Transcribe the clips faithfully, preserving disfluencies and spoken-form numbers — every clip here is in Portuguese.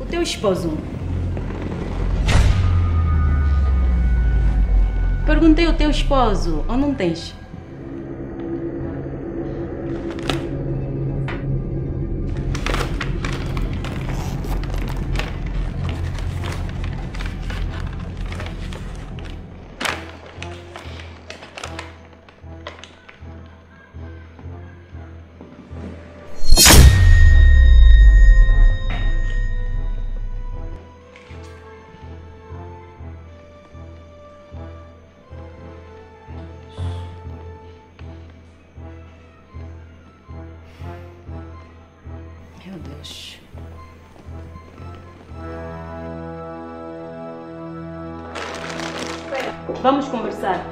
Teu esposo. Perguntei o teu esposo, ou não tens? Meu Deus. Vamos conversar.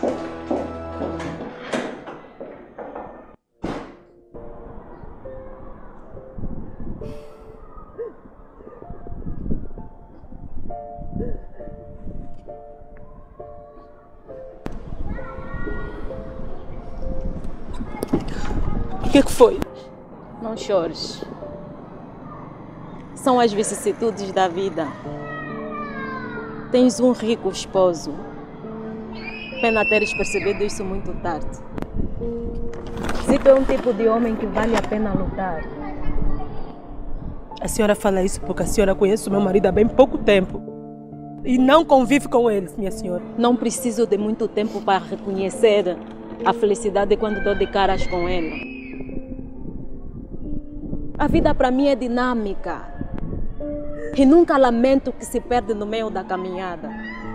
O que é que foi? Não chores. São as vicissitudes da vida. Tens um rico esposo. Pena teres percebido isso muito tarde. Zito é um tipo de homem que vale a pena lutar. A senhora fala isso porque a senhora conhece o meu marido há bem pouco tempo. E não convive com ele, minha senhora. Não preciso de muito tempo para reconhecer a felicidade quando dou de caras com ele. A vida para mim é dinâmica. E nunca lamento que se perde no meio da caminhada.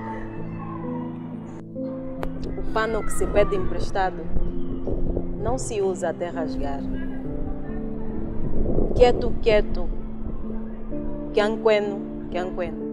O pano que se pede emprestado não se usa até rasgar. Quieto, quieto. Que anqueno, que anqueno.